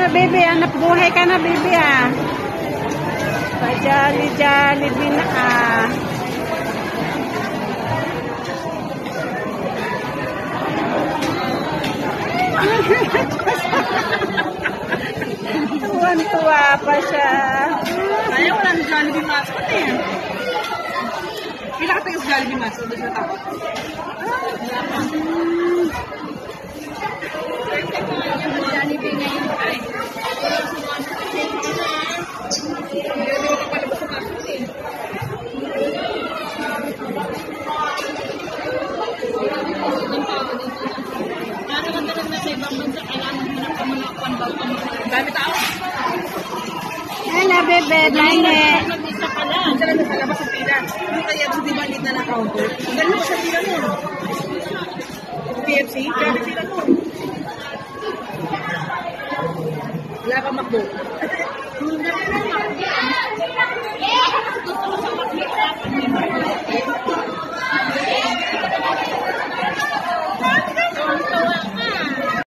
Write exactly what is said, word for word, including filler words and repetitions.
baby. Hanap buhay ka na, baby, ah. Pa-jolly-jolly na, ah. Tuwan-tuwa pa siya. Kaya wala ng Jollibee mascot eh. Pila ka tayo sa Jollibee mascot? Doon siya takot. Jollibee ngayon ay. Hindi ko palabas sa mascot eh. Para magkaroon na sa ibang bansa, kailangan mo na pamalakuan bago ka magkaroon. Dami tao. Hello, baby. Dine. Mag-isa ka lang. Diyan na sa labas sa pila. Ano kaya gusto di ba na ng counter? Ganun mo sa pila mo. K F C? Grabe pila mo. Wala pa makbo.